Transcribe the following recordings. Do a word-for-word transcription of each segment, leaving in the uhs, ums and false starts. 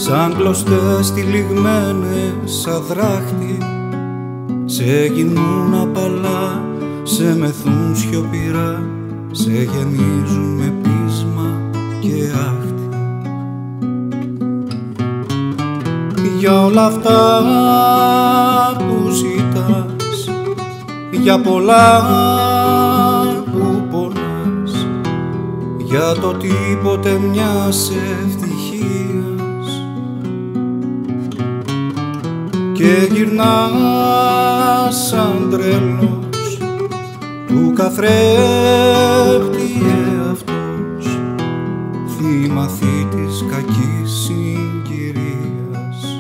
σαν κλωστές τυλιγμένες αδράχτη, σε γυμνούν απαλά, σε μεθούν σιωπηρά, σε γεμίζουν με πείσμα και άχτη. Για όλα αυτά που ζητάς, για πολλά που πονάς, για το τίποτε μιας ευτυχίας, και γυρνάς σαν τρελός του καθρέφτη εαυτός, θύμα θήτης κακής συγκυρίας.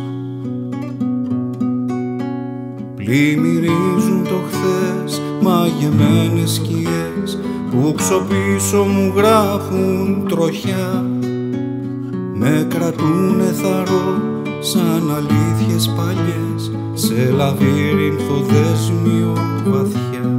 Πλημμυρίζουν το χθες μαγεμένες σκιές που ξοπίσω μου γράφουν τροχιά, με κρατούνε θαρώ σαν αλήθειες παλιές σε λαβύρινθο δέσμιο βαθιά.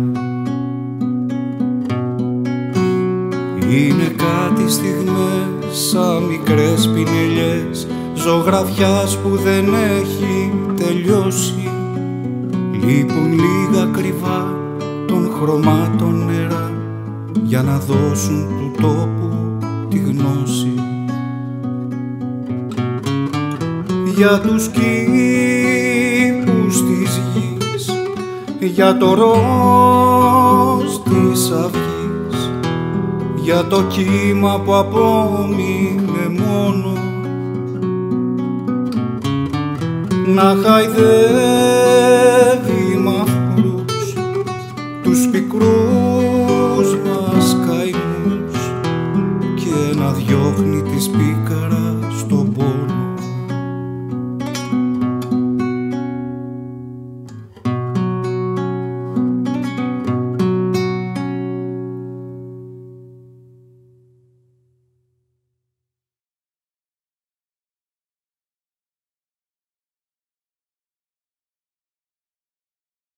Είναι κάτι στιγμές σαν μικρές πινελιές ζωγραφιάς που δεν έχει τελειώσει, λείπουν λίγα κρυβά των χρωμάτων νερά για να δώσουν του τόπου τη γνώση. Για τους κήπους της γης, για το ροζ της αυγής, για το κύμα που απόμεινε μόνο να χαϊδεύει